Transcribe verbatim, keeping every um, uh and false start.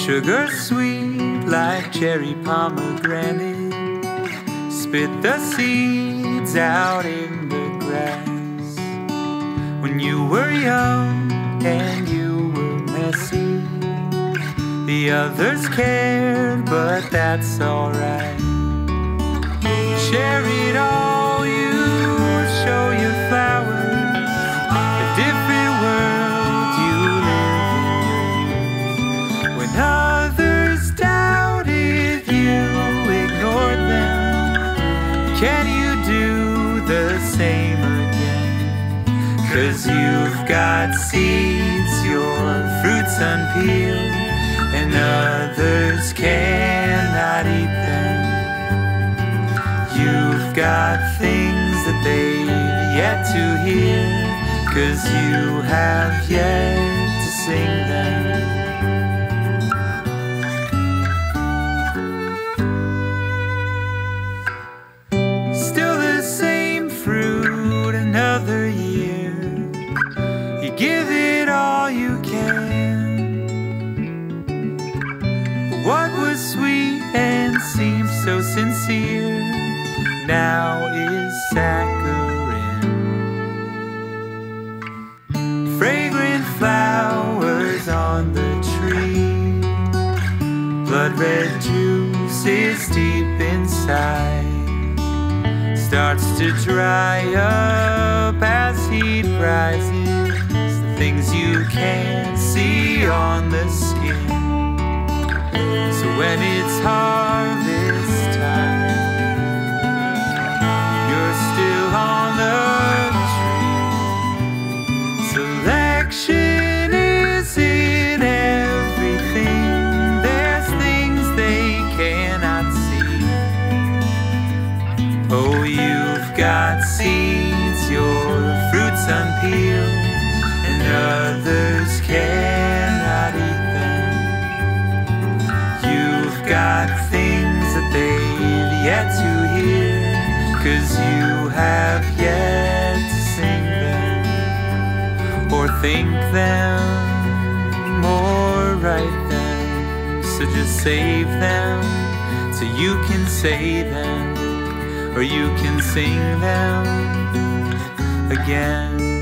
Sugar sweet like cherry pomegranate, spit the seeds out in the grass. When you were young and you were messy, the others cared, but that's alright. Share it all, you show your flowers, a different world you live in your youth. When others doubted you, ignored them, can you do the same again? 'Cause you've got seeds, your fruits unpeeled, and others cannot eat them. You've got things that they've yet to hear, 'cause you have yet to sing them. Still the same fruit another year, you give it all you can. But what was sweet and seemed so sincere now is saccharine. Fragrant flowers on the tree, blood red juice is deep inside, starts to dry up as heat rises, the things you can't see on the skin. So when it's harvest time, still on the tree. Selection is in everything. There's things they cannot see. Oh, you've got seeds, your fruits unpeeled, and others cannot eat them. You've got things that they've yet to hear, 'cause you have yet to sing them, or think them, or write them. So just save them so you can say them, or you can sing them again.